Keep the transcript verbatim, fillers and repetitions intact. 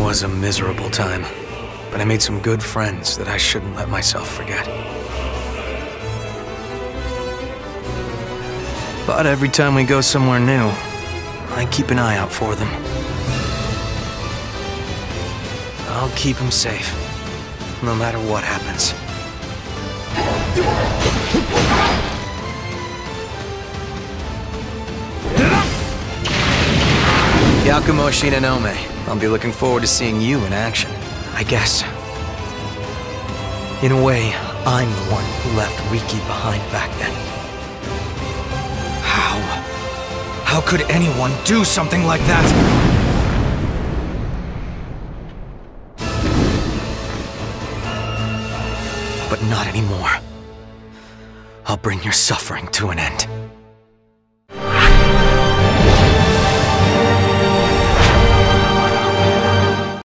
was a miserable time, but I made some good friends that I shouldn't let myself forget. But every time we go somewhere new, I keep an eye out for them. I'll keep them safe, no matter what happens. Yakumo Shionome, I'll be looking forward to seeing you in action, I guess. In a way, I'm the one who left Riki behind back then. How? How could anyone do something like that? But not anymore. I'll bring your suffering to an end.